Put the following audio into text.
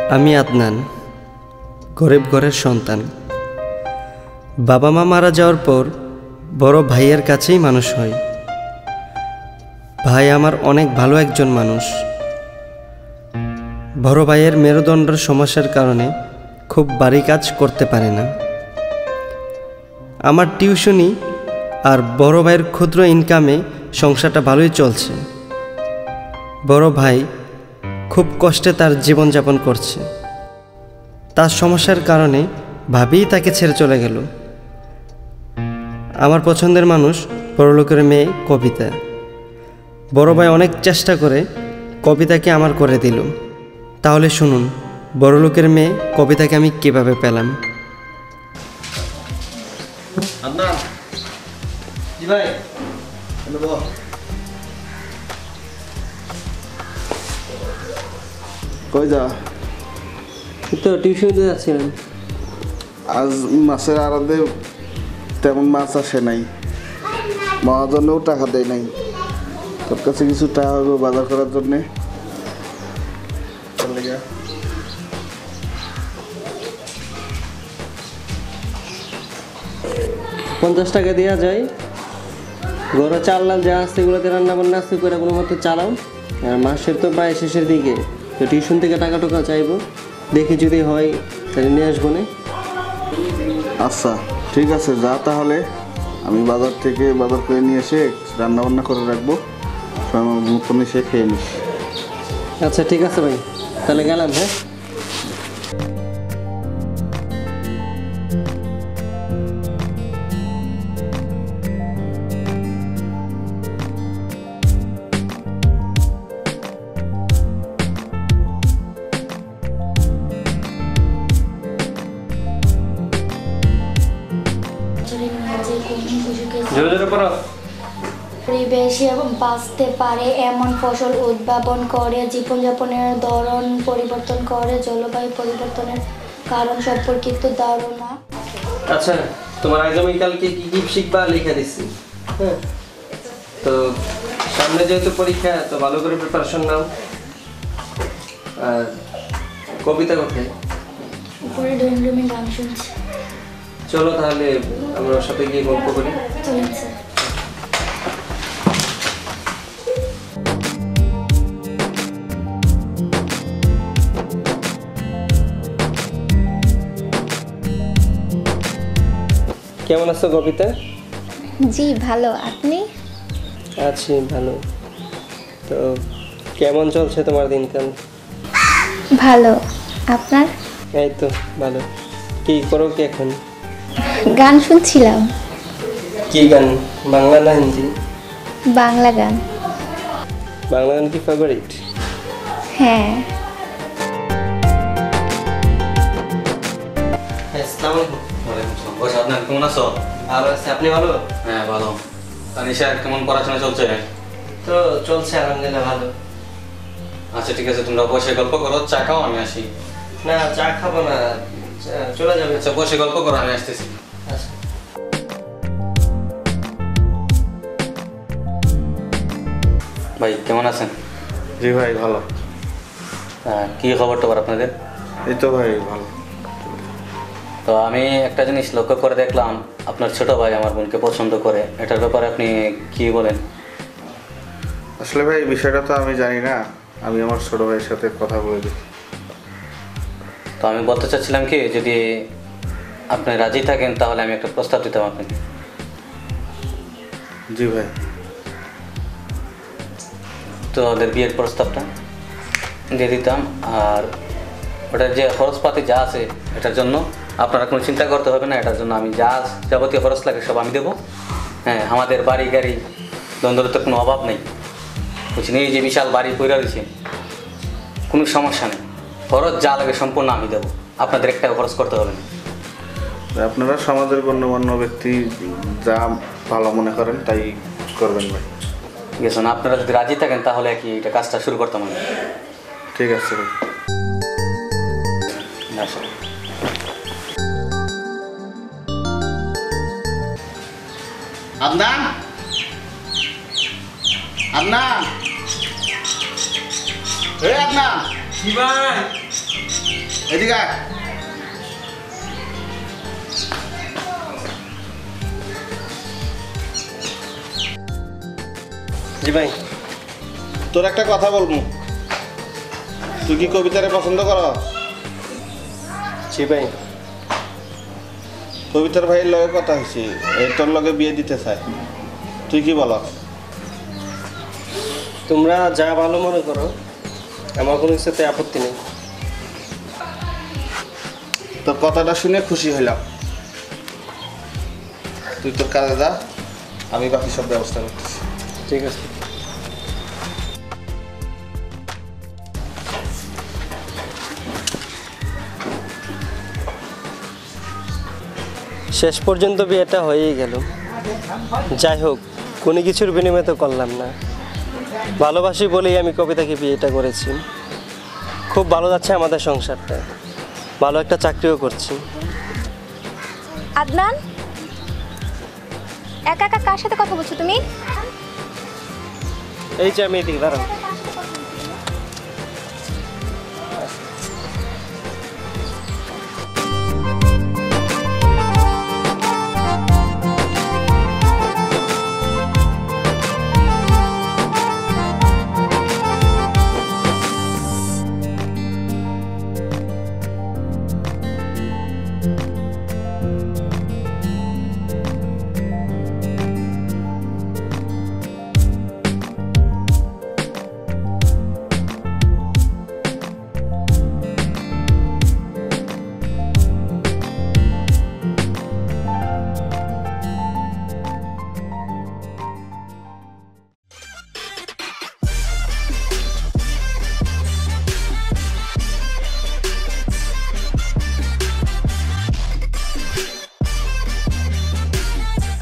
আমি আদনান, গরিব ঘরের সন্তান। বাবা মা মারা যাওয়ার পর বড় ভাইয়ের কাছেই মানুষ হয়। ভাই আমার অনেক ভালো একজন মানুষ। বড় ভাইয়ের মেরুদণ্ডের সমস্যার কারণে খুব ভারী কাজ করতে পারে না। আমার টিউশনি আর বড় ভাইয়ের ক্ষুদ্র ইনকামে সংসারটা ভালোই চলছে। বড় ভাই খুব কষ্টে তার জীবনযাপন করছে। তার সমস্যার কারণে ভাবি তাকে ছেড়ে চলে গেল। আমার পছন্দের মানুষ বড়লোকের মেয়ে কবিতা। বড় ভাই অনেক চেষ্টা করে কবিতাকে আমার করে দিল। তাহলে শুনুন বড়লোকের মেয়ে কবিতাকে আমি কিভাবে পেলাম। কই যা? তো টিউশনিতে যাচ্ছিলাম। আজ মাছের আড়াতে তেমন মাছ আসে নাই, মহাজনেও টাকা দেয় নাই। তোর কাছে কিছু টাকা হবে বাজার করার জন্যে? 50 টাকা দেওয়া যায়। ঘরে চাল ডাল যা আছে এগুলোতে রান্না বান্না আছে করে কোনো মতো চালাও। আর মাসের তো প্রায় শেষের দিকে, তো টিউশন থেকে টাকা টাকা চাইবো, দেখি যদি হয় তাহলে নিয়ে আসবো না। আচ্ছা ঠিক আছে, যা তাহলে। আমি বাজার থেকে বাজার করে নিয়ে এসে রান্না বান্না করে রাখবো, সময় মতন এসে খেয়ে নিস। আচ্ছা ঠিক আছে ভাই, তাহলে গেলাম। হ্যাঁ, পরিবেশে বাঁচতে পারে এমন ফসল উদ্ভাবন করে, জীবনযাপনের ধরন পরিবর্তন করে, জলবায়ু পরিবর্তনের কারণ সম্পর্কিত ধারণা। আচ্ছা তোমার আগামীকালকে কি কি শিখবা লিখে দিচ্ছি। হ্যাঁ, তো সামনে যেহেতু পরীক্ষা, তো ভালো করে প্রিপারেশন নাও। আর কবিতা কোথায়? উপরে ড্রয়িং রুমে গান শুনছি। চলো তাহলে আমরা ওর সাথে গিয়ে গল্প করি। চলেন স্যার। কেমন আছো কবিতা? জি ভালো, আপনি? আছি ভালো। তো কেমন চলছে তোমার দিনকাল? ভালো, আপনার? এই তো ভালো। কি করো কি এখন? গান শুনছিলাম। কি গান, বাংলা না হিন্দি? বাংলা গান। বাংলা গান কি ফেভারিট? হ্যাঁ। আসসালামু আলাইকুম। ওয়ালাইকুম আসসালাম। বস আদনান, কেমন আছো? ভালো আছি, আপনি ভালো? হ্যাঁ ভালো। তানিশা কেমন পড়াশোনা চলছে? তো চলছে আলহামদুলিল্লাহ ভালো। আচ্ছা ঠিক আছে, তোমরা বসে গল্প করো, চা খাও, আমি আসি। না চা খাবো না, চলে যাবে। আচ্ছা বসে গল্প করো, আমি আসতেছি। আচ্ছা। ভাই কেমন আছেন? জি ভাই ভালো। কি খবর টবর আপনাদের? এই তো ভাই ভালো। তো আমি একটা জিনিস লক্ষ্য করে দেখলাম, আপনার ছোট ভাই আমার বোনকে পছন্দ করে। এটার ব্যাপারে আপনি কি বলেন? আসলে ভাই বিষয়টা তো আমি জানি না, আমি আমার ছোট ভাইয়ের সাথে কথা বলে দিই। তো আমি বলতে চাচ্ছিলাম কি, যদি আপনি রাজি থাকেন তাহলে আমি একটা প্রস্তাব দিতাম আপনাকে। জি ভাই। তো ওদের বিয়ের প্রস্তাবটা দিয়ে দিতাম, আর ওটার যে খরচপাতি যা আছে এটার জন্য আপনারা কোনো চিন্তা করতে হবে না। এটার জন্য আমি যা যাবতীয় খরচ লাগে সব আমি দেবো। হ্যাঁ, আমাদের বাড়ি গাড়ি দ্বন্দ্বের কোনো অভাব নেই, বুঝছেন? এই যে বিশাল বাড়ি পড়ে রয়েছে, কোনো সমস্যা নেই। খরচ যা লাগে সম্পূর্ণ আমি দেবো, আপনাদের এক টাকা খরচ করতে হবে না। আপনারা সমাজের গণ্যমান্য ব্যক্তি, যা ভালো মনে করেন তাই করবেন ভাই। ঠিক আছে, আপনারা যদি রাজি থাকেন তাহলে কি এটা কাজটা শুরু করতাম আমি। ঠিক আছে ভাই। আচ্ছা। আদনান, আদনান, এই আদনান। কি ভাই? এদিকে আয়। জি ভাই। তোর একটা কথা বলবো, তুই কি কবিতারে পছন্দ কর? জি ভাই। কবিতার ভাইয়ের লগে কথা হয়েছে, তোর লগে বিয়ে দিতে চায়, তুই কি বল? তোমরা যা ভালো মনে করো, আমার কোনো কিছুতে আপত্তি নেই। তোর কথাটা শুনে খুশি হইলাম। তুই তোর কাজে যা, আমি বাকি সব ব্যবস্থা করতেছি। ঠিক আছে। শেষ পর্যন্ত বিয়েটা হয়েই গেল। যাই হোক, কোনো কিছুর বিনিময় তো করলাম না। ভালোবাসি বলেই আমি কবিতাকে বিয়েটা করেছি। খুব ভালো যাচ্ছে আমাদের সংসারটা, ভালো একটা চাকরিও করছি। আদনান, একা একা কার সাথে কথা বলছো তুমি? এই যে আমি এদিকে দাঁড়াও।